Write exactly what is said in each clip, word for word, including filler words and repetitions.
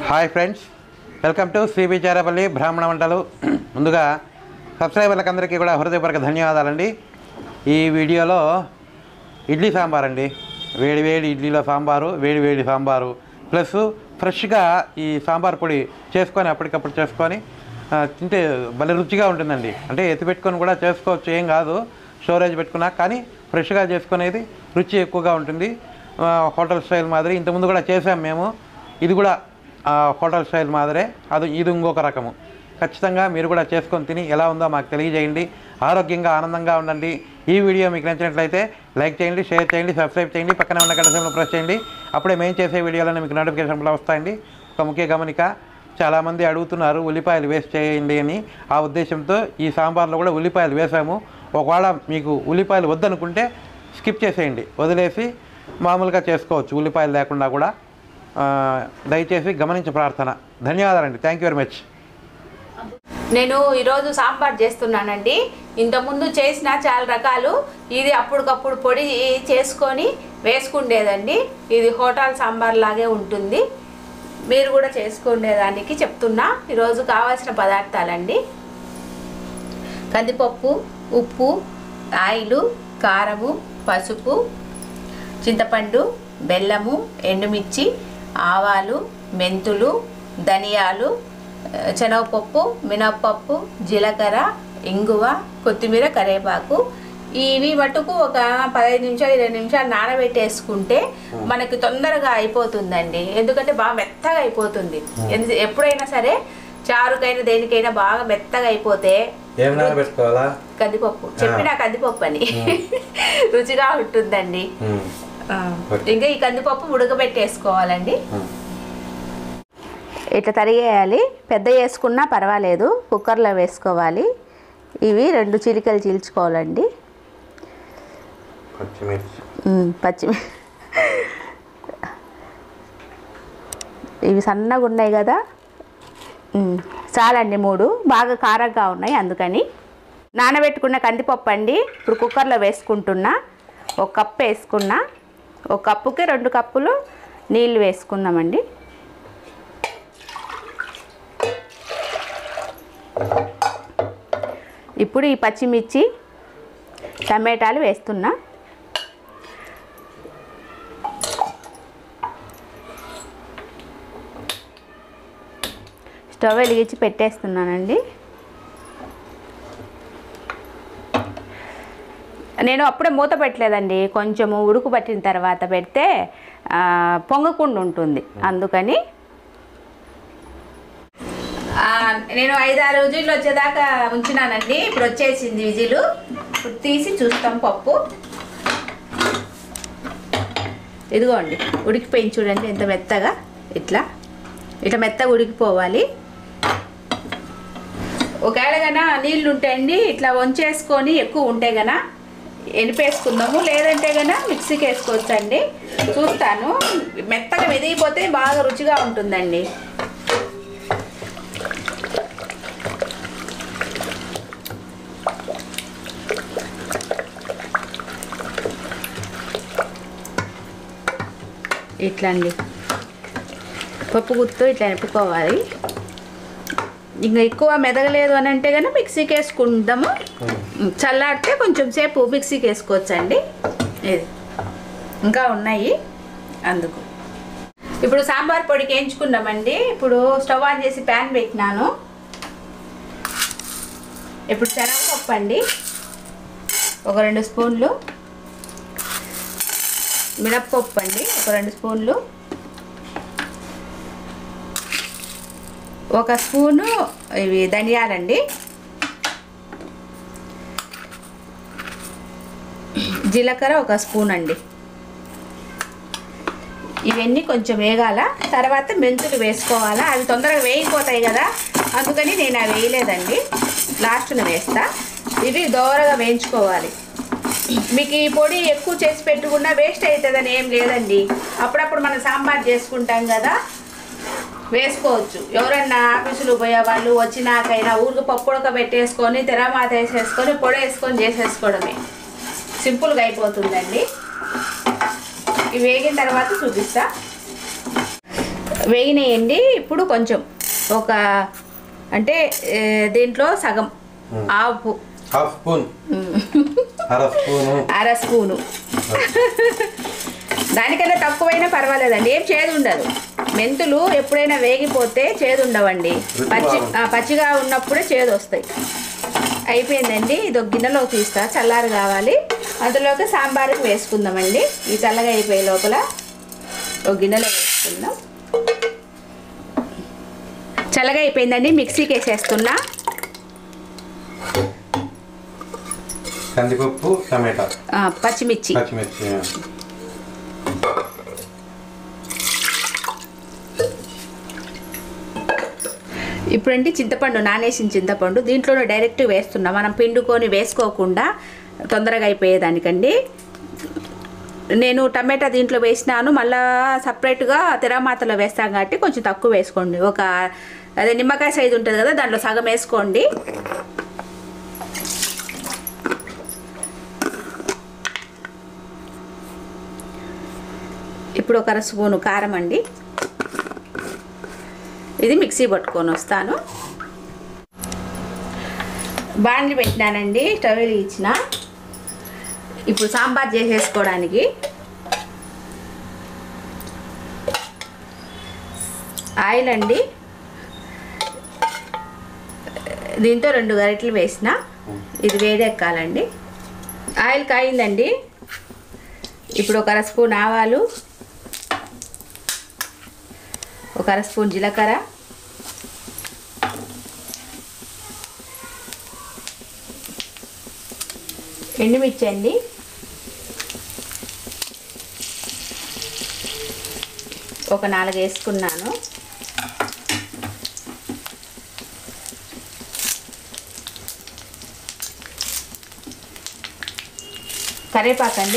Hi friends, welcome to Sri Charapalli Brahmana Vantalu. ముందుగా సబ్స్క్రైబర్లకు అందరికీ కూడా హృదయపూర్వక ధన్యవాదాలండి. ఈ వీడియోలో ఇడ్లీ సాంబార్ అండి. వేడి వేడి ఇడ్లీలో సాంబారు, వేడి వేడి సాంబారు ప్లస్ ఫ్రెష్గా ఈ సాంబార్ పొడి చేసుకొని అప్పటికప్పుడు చేసుకొని తింటే భలే రుచిగా ఉంటుందండి. అంటే ఎత్తి పెట్టుకొని కూడా చేసుకోవచ్చు, ఏం కాదు, స్టోరేజ్ పెట్టుకున్నా కానీ ఫ్రెష్గా చేసుకునేది రుచి ఎక్కువగా ఉంటుంది. హోటల్ స్టైల్ మాదిరి ఇంతకుముందు కూడా చేసాం మేము. ఇది కూడా హోటల్ స్టైల్ మాదిరే, అది ఇది ఇంకొక రకము. ఖచ్చితంగా మీరు కూడా చేసుకొని తిని ఎలా ఉందో మాకు తెలియజేయండి. ఆరోగ్యంగా ఆనందంగా ఉండండి. ఈ వీడియో మీకు నచ్చినట్లయితే లైక్ చేయండి, షేర్ చేయండి, సబ్స్క్రైబ్ చేయండి, పక్కనే ఉన్న గంట సింబల్ ప్రెస్ చేయండి. అప్పుడే మేము చేసే వీడియోలను మీకు నోటిఫికేషన్లు వస్తాయండి. ఒక ముఖ్య గమనిక, చాలామంది అడుగుతున్నారు ఉల్లిపాయలు వేస్ట్ చేయండి అని. ఆ ఉద్దేశంతో ఈ సాంబార్లో కూడా ఉల్లిపాయలు వేసాము. ఒకవేళ మీకు ఉల్లిపాయలు వద్దనుకుంటే స్కిప్ చేసేయండి, వదిలేసి మామూలుగా చేసుకోవచ్చు ఉల్లిపాయలు లేకుండా కూడా. దయచేసి గమనించే ప్రార్థన. ధన్యవాదాలండి. Thank you very much. నేను ఈరోజు సాంబార్ చేస్తున్నానండి. ఇంతకుముందు చేసిన చాలా రకాలు, ఇది అప్పటికప్పుడు పొడి చేసుకొని వేసుకుండేదండి. ఇది హోటల్ సాంబార్ లాగే ఉంటుంది. మీరు కూడా చేసుకునేదానికి చెప్తున్నా. ఈరోజు కావాల్సిన పదార్థాలండి: కందిపప్పు, ఉప్పు, ఆయిలు, కారము, పసుపు, చింతపండు, బెల్లము, ఎండుమిర్చి, ఆవాలు, మెంతులు, ధనియాలు, శనగపప్పు, మినప్పప్పు, జీలకర్ర, ఇంగువ, కొత్తిమీర, కరివేపాకు. ఇవి మటుకు ఒక పదహైదు నిమిషాలు ఇరవై నిమిషాలు నానబెట్టేసుకుంటే మనకి తొందరగా అయిపోతుందండి. ఎందుకంటే బాగా మెత్తగా అయిపోతుంది. ఎప్పుడైనా సరే చారుకైనా దేనికైనా బాగా మెత్తగా అయిపోతే కందిపప్పు, చెప్పిన కందిపప్పు అని రుచిగా ఉంటుందండి. ఇంకా ఈ కందిపప్పు ఉడకబెట్టేసుకోవాలండి. ఇట్లా తరిగేయాలి. పెద్ద వేసుకున్నా పర్వాలేదు, కుక్కర్లో వేసుకోవాలి. ఇవి రెండు చిలికలు చీల్చుకోవాలండి. పచ్చిమిర్చి ఇవి సన్నగా ఉన్నాయి కదా, చాలండి. మూడు బాగా కారంగా ఉన్నాయి, అందుకని. నానబెట్టుకున్న కందిపప్పు అండి ఇప్పుడు కుక్కర్లో వేసుకుంటున్నా. ఒక కప్పు వేసుకున్నా. ఒక కప్పుకి రెండు కప్పులు నీళ్ళు వేసుకుందామండి. ఇప్పుడు ఈ పచ్చిమిర్చి, టమాటాలు వేస్తున్నా. స్టవ్ వెలిగించి పెట్టేస్తున్నానండి. నేను అప్పుడే మూత పెట్టలేదండి, కొంచెము ఉడుకు పట్టిన తర్వాత పెడితే పొంగకుండా ఉంటుంది, అందుకని. నేను ఐదారు విజిల్లు వచ్చేదాకా ఉంచినానండి. ఇప్పుడు వచ్చేసింది విజిలు. ఇప్పుడు తీసి చూస్తాం పప్పు. ఇదిగోండి, ఉడికిపోయింది చూడండి ఎంత మెత్తగా. ఇట్లా ఇట్లా మెత్తగా ఉడికిపోవాలి. ఒకవేళ కన్నా నీళ్ళు ఉంటాయండి, ఇట్లా వంచేసుకొని ఎక్కువ ఉంటే కన్నా ఎనిపేసుకుందాము, లేదంటే కన్నా మిక్సీకి వేసుకోవచ్చండి. చూస్తాను. మెత్తగా మెదిగిపోతే బాగా రుచిగా ఉంటుందండి. ఇట్లా అండి, పప్పు గుత్తు ఇట్లా నింపుకోవాలి. ఇంకా ఎక్కువ మెదగలేదు అని అంటే కనుక మిక్సీకి వేసుకుందాము. చల్లారితే కొంచెం సేపు మిక్సీకి వేసుకోవచ్చండి. ఇది ఇంకా ఉన్నాయి అందుకు. ఇప్పుడు సాంబార్ పొడికి వేయించుకున్నామండి. ఇప్పుడు స్టవ్ ఆన్ చేసి ప్యాన్ పెట్టినాను. ఇప్పుడు శనగపప్పు అండి ఒక రెండు స్పూన్లు, మినప్పప్పు అండి ఒక రెండు స్పూన్లు, ఒక స్పూను ఇవి ధనియాలండి, జీలకర్ర ఒక స్పూన్ అండి. ఇవన్నీ కొంచెం వేగాల. తర్వాత మెంతులు వేసుకోవాలా. అవి తొందరగా వేగిపోతాయి కదా, అందుకని నేను అవి వేయలేదండి, లాస్ట్న వేస్తా. ఇవి దోరగా వేయించుకోవాలి. మీకు ఈ పొడి ఎక్కువ చేసి పెట్టుకున్నా వేస్ట్ అవుతుందని ఏం లేదండి. అప్పుడప్పుడు మనం సాంబార్ చేసుకుంటాం కదా, వేసుకోవచ్చు. ఎవరన్నా ఆఫీసులు పోయే వాళ్ళు వచ్చినాకైనా ఊరికి పప్పు ఉడకబెట్టేసుకొని తెరమాత వేసేసుకొని పొడి వేసుకొని చేసేసుకోవడమే, సింపుల్గా అయిపోతుందండి. ఇవి వేగిన తర్వాత చూపిస్తా. వేగినాయండి. ఇప్పుడు కొంచెం ఒక అంటే దీంట్లో సగం ఆపు హాఫ్ స్పూన్ అర స్పూను అర స్పూను దానికన్నా తక్కువైనా పర్వాలేదండి, ఏం చేదు ఉండదు. మెంతులు ఎప్పుడైనా వేగిపోతే చేదు ఉండవండి, పచ్చి పచ్చిగా ఉన్నప్పుడే చేదు వస్తాయి. అయిపోయిందండి. ఇది ఒక గిన్నెలో తీస్తా, చల్లారు కావాలి. అందులోకి సాంబారుకి వేసుకుందామండి. ఈ చల్లగా అయిపోయే లోపల ఒక గిన్నెలో వేసుకుందాం. చల్లగా అయిపోయిందండి, మిక్సీకి వేసేస్తున్నా. కందిపప్పు, టమాటా, పచ్చిమిర్చి పచ్చిమిర్చి ఇప్పుడంటే చింతపండు, నానేసిన చింతపండు దీంట్లోనే డైరెక్ట్ వేస్తున్నా, మనం పిండుకొని వేసుకోకుండా తొందరగా అయిపోయేదానికండి. నేను టమాటా దీంట్లో వేసినాను, మళ్ళా సపరేట్గా తిరమాతలో వేస్తాం కాబట్టి కొంచెం తక్కువ వేసుకోండి. ఒక అదే నిమ్మకాయ సైజు ఉంటుంది కదా, దాంట్లో సగం వేసుకోండి. ఇప్పుడు ఒక అర స్పూను కారం అండి. ఇది మిక్సీ పట్టుకొని వస్తాను. బాండ్లి పెట్టినానండి, స్టవ్ ఇచ్చిన. ఇప్పుడు సాంబార్ చేసేసుకోవడానికి ఆయిల్ అండి. దీంతో రెండు గరిటెలు వేసిన, ఇది వేడెక్కాలండి. ఆయిల్ కాయిందండి. ఇప్పుడు ఒక అర స్పూన్ ఆవాలు, ఒక అర స్పూన్ జీలకర్ర, ఎండుమిర్చి అండి, ఒక నాలుగు వేసుకున్నాను. కరివేపాకండి.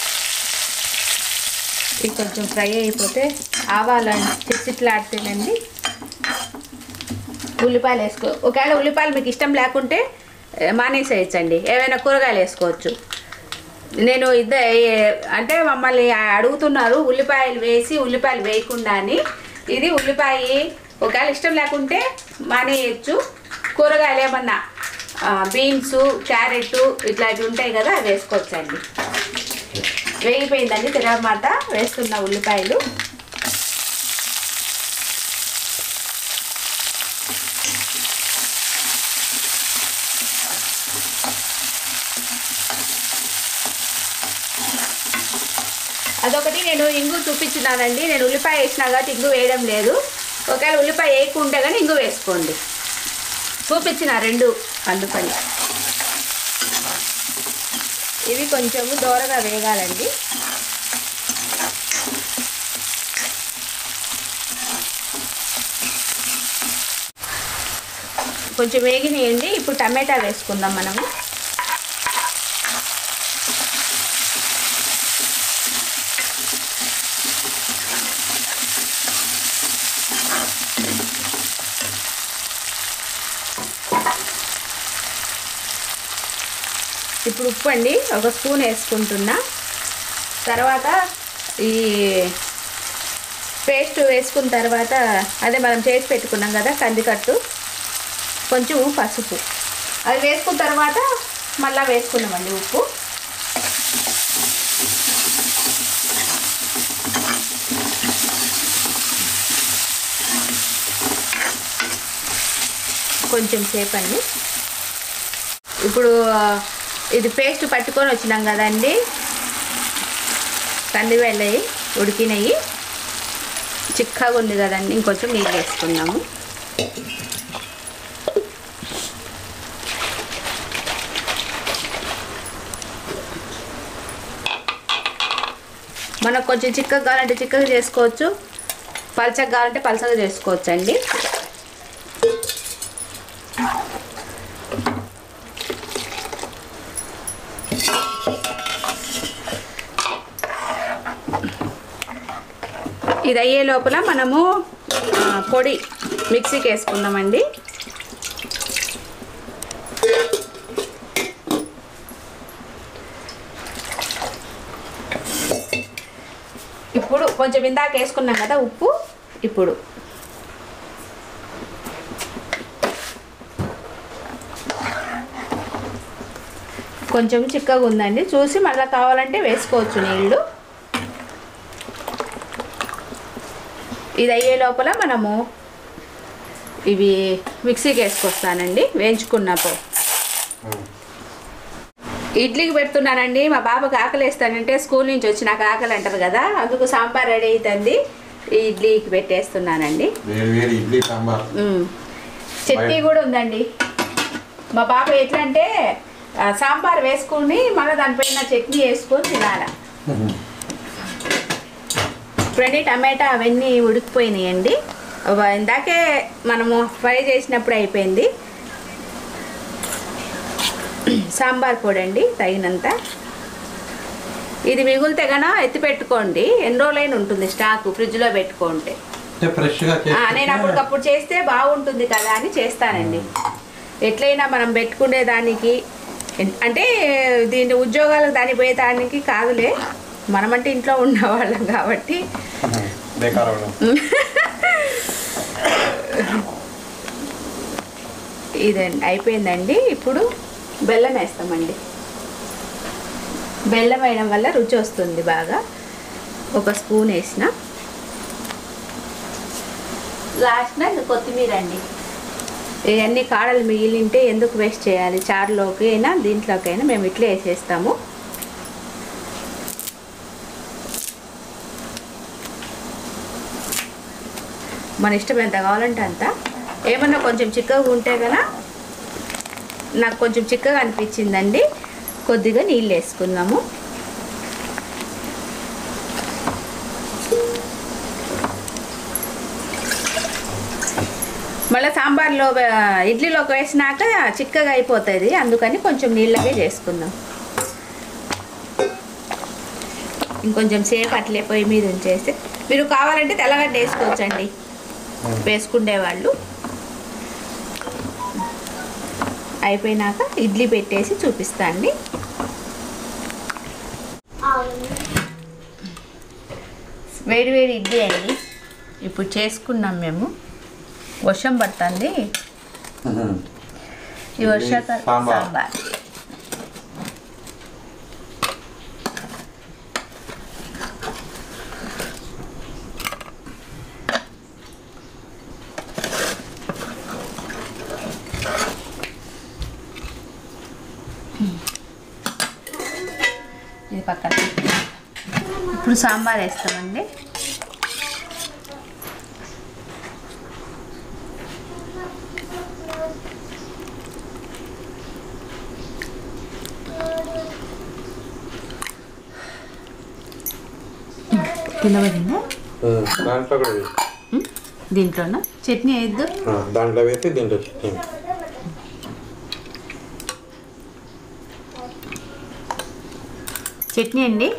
ఇది కొంచెం ఫ్రై అయిపోతే ఆవాలండి చిట్చిట్లాడితేనండి ఉల్లిపాయలు వేసుకో. ఒకవేళ ఉల్లిపాయలు మీకు ఇష్టం లేకుంటే మానేసేయచ్చండి, ఏవైనా కూరగాయలు వేసుకోవచ్చు. నేను ఇద్దరు అంటే మమ్మల్ని అడుగుతున్నారు ఉల్లిపాయలు వేసి ఉల్లిపాయలు వేయకుండా అని. ఇది ఉల్లిపాయ ఒకవేళ ఇష్టం లేకుంటే మానేయచ్చు. కూరగాయలు ఏమన్నా బీన్స్, క్యారెట్ ఇట్లాంటివి ఉంటాయి కదా, అవి వేసుకోవచ్చండి. వేగిపోయిందండి, తిరగమాట వేస్తున్న ఉల్లిపాయలు. అదొకటి నేను ఇంగు చూపించినానండి. నేను ఉల్లిపాయ వేసినా కాబట్టి ఇంగు వేయడం లేదు. ఒకవేళ ఉల్లిపాయ వేయకుంటే కానీ ఇంగు వేసుకోండి, చూపించిన రెండు అందుకని. ఇవి కొంచెము దోరగా వేగాలండి. కొంచెం వేగినాయండి. ఇప్పుడు టమాటా వేసుకుందాం మనము. ఇప్పుడు ఉప్పు అండి ఒక స్పూన్ వేసుకుంటున్నా. తర్వాత ఈ పేస్ట్ వేసుకున్న తర్వాత అదే మనం చేసి పెట్టుకున్నాం కదా కందికట్టు, కొంచెం పసుపు అది వేసుకున్న తర్వాత మళ్ళీ వేసుకున్నామండి ఉప్పు. కొంచెం సేపు అండి. ఇప్పుడు ఇది పేస్ట్ పట్టుకొని వచ్చినాం కదండి, కందివెళ్ళయి ఉడికినవి చిక్కగా ఉంది కదండి, ఇంకొంచెం నీళ్ళు వేసుకుందాము. మనకు కొంచెం చిక్కగా కావాలంటే చిక్కగా చేసుకోవచ్చు, పలచగా కావాలంటే పలచగా చేసుకోవచ్చు అండి. ఇది అయ్యే లోపల మనము పొడి మిక్సీకి వేసుకుందామండి. ఇప్పుడు కొంచెం ఇందాక వేసుకున్నాం కదా ఉప్పు, ఇప్పుడు కొంచెం చిక్కగా ఉందండి, చూసి మళ్ళీ కావాలంటే వేసుకోవచ్చు నీళ్ళు. ఇది అయ్యే లోపల మనము ఇవి మిక్సీకి వేసుకొస్తానండి వేయించుకున్నప్పుడు. ఇడ్లీకి పెడుతున్నానండి, మా బాబాకి ఆకలి వేస్తానంటే స్కూల్ నుంచి వచ్చి నాకు ఆకలి అంటారు కదా, అందుకు సాంబార్ రెడీ అవుతుంది, ఇడ్లీకి పెట్టేస్తున్నానండి. ఇడ్లీ సాంబార్ చట్నీ కూడా ఉందండి. మా బాబు ఎట్లా అంటే సాంబార్ వేసుకుని మళ్ళీ దానిపైన చట్నీ వేసుకొని తినాలి. ఇప్పుడండి టమాటా అవన్నీ ఉడికిపోయినాయండి, ఇందాకే మనము ఫ్రై చేసినప్పుడు అయిపోయింది. సాంబార్ పొడి అండి తగినంత. ఇది మిగిలితే కన్నా ఎత్తి పెట్టుకోండి, ఎన్ని రోజులైనా ఉంటుంది స్టాక్, ఫ్రిడ్జ్లో పెట్టుకుంటే. నేను అప్పటికప్పుడు చేస్తే బాగుంటుంది కదా అని చేస్తానండి. ఎట్లయినా మనం పెట్టుకునే దానికి అంటే దీని ఉద్యోగాలకు దాని పోయేదానికి కాదులే, మనమంటే ఇంట్లో ఉన్నవాళ్ళం కాబట్టి. ఇదండి అయిపోయిందండి. ఇప్పుడు బెల్లం వేస్తామండి. బెల్లం వేయడం వల్ల రుచి వస్తుంది బాగా. ఒక స్పూన్ వేసిన లాస్ట్న కొత్తిమీర అండి. ఇవన్నీ కాడలు మిగిలింటే ఎందుకు వేస్ట్ చేయాలి, చారులోకి అయినా దీంట్లోకి అయినా మేము ఇట్లే వేసేస్తాము. మన ఇష్టం ఎంత కావాలంటే అంత. ఏమన్నా కొంచెం చిక్కగా ఉంటే కదా, నాకు కొంచెం చిక్కగా అనిపించిందండి, కొద్దిగా నీళ్ళు వేసుకుందాము. మళ్ళీ సాంబార్లో ఇడ్లీలోకి వేసినాక చిక్కగా అయిపోతుంది, అందుకని కొంచెం నీళ్ళగా చేసుకుందాం. ఇంకొంచెం సేపు అట్లే పొయ్యి మీద ఉంచేసి, మీరు కావాలంటే తెల్లగడ్డ వేసుకోవచ్చండి వేసుకునేవాళ్ళు. అయిపోయినాక ఇడ్లీ పెట్టేసి చూపిస్తాండి. వేడి వేడి ఇడ్లీ అండి ఇప్పుడు చేసుకున్నాం మేము. వర్షం పడుతుంది, ఈ వర్షాకాలం సాంబార్. ఇది పక్కన. ఇప్పుడు సాంబార్ వేస్తామండి. తినవదిందా దాంట్లో కూడా దీంట్లోనా చట్నీ వేద్దు, దాంట్లో వేసి దీంట్లో చట్నీ. చట్నీ అండి.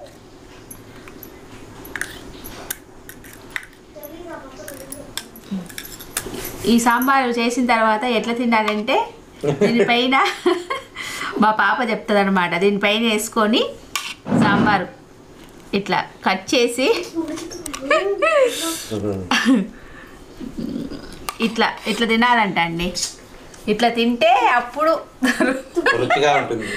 ఈ సాంబారు చేసిన తర్వాత ఎట్లా తినాలంటే దీనిపైన మా పాప చెప్తుంది అనమాట, దీనిపైన వేసుకొని సాంబారు ఇట్లా కట్ చేసి ఇట్లా ఇట్లా తినాలంట అండి. ఇట్లా తింటే అప్పుడు రుచిగా ఉంటుంది.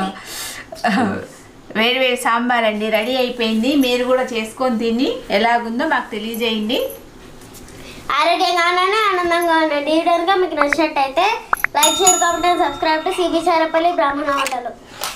వేడి వేడి సాంబార్ అండి రెడీ అయిపోయింది. మీరు కూడా చేసుకొని తిని ఎలాగుందో మాకు తెలియజేయండి. ఆరోగ్యంగా ఉండండి, ఆనందంగా ఉండండి. ఈ వీడియో కనుక మీకు నచ్చినట్టయితే like, share, comment, subscribe to CB Charapalli Brahmana వంటలు.